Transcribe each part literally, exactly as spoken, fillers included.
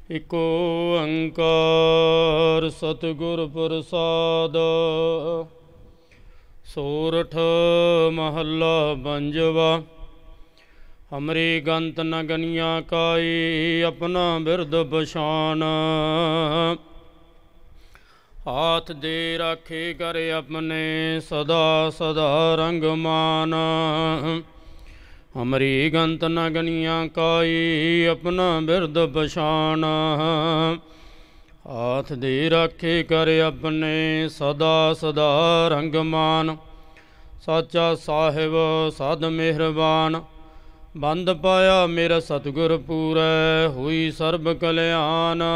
एको अंकार सतगुर प्रसाद। सोरठ महला पंजवा। हमरी गंत न गनिया काई अपना बिरद पछान। हाथ दे राखे कर अपने सदा सदा रंग मान। हमरी गंत न गनिया काई अपना बिरद पछान। हाथ दे राखे कर अपने सदा सदा रंग मान। साचा साहिब सद मेहरबान। बंद पाया मेरा सतगुर पूरै हुई सर्ब कल्याण।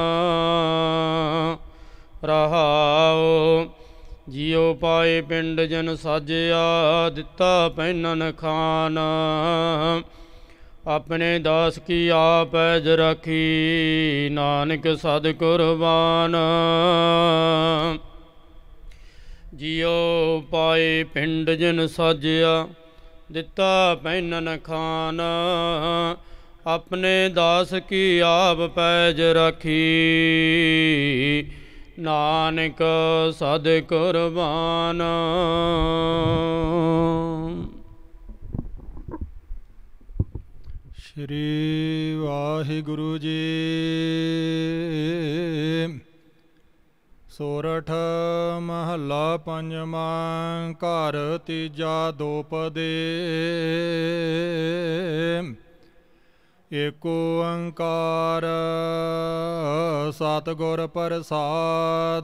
रहाओ जियो पाए पिंड जन साजिया दिता पैनन खान। अपने दास की आप ऐज रखी नानक सद कुरबान। जियो पाए पिंड जन साजिया दिता पैनन खान। अपने दास की आप पैज रखी नानक सद कुरबान। श्री वाहिगुरु जी। सोरठ महला पंजवा। घर तीजा दोपदे। एको अंकार सतगुर प्रसाद।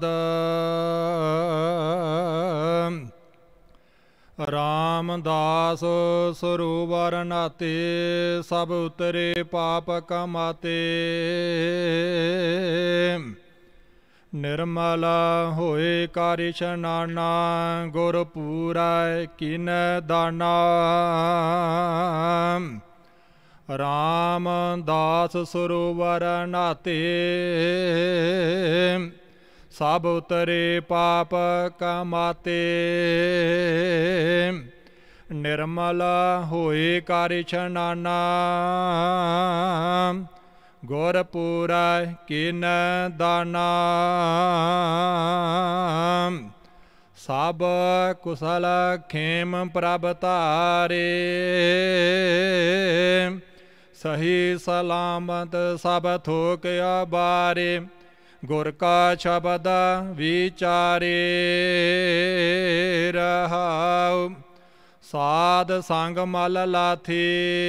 रामदास सरोवर नाते सब उतरे पाप कमाते। निर्मल होए कार इशनाना गुर पूरा किन दाना। रामदास सरोवर नाते सब उतरे पाप कमाते। निर्मल होए कार इशनाना गुर पूरा किन दाना। सब कुशल खेम प्रभ तारे। सही सलामत सब थोक अबारे। गुर का शब्द विचारे। रहाओ साध संग मल लाथे।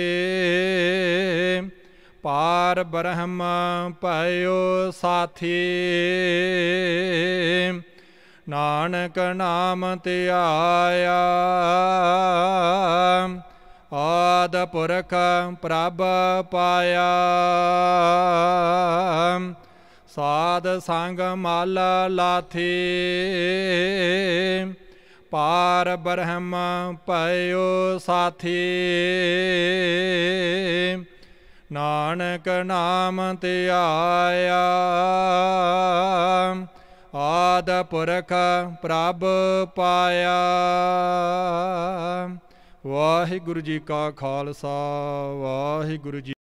पार ब्रह्म पयो साथी। नानक नाम ते आया आद पुरख प्रभ पाया। साध संग मल लाथे पार ब्रह्म पयो साथी। नानक नाम ते आया आद पुरख प्रभ पाया। वाहिगुरु जी का खालसा वाहिगुरु जी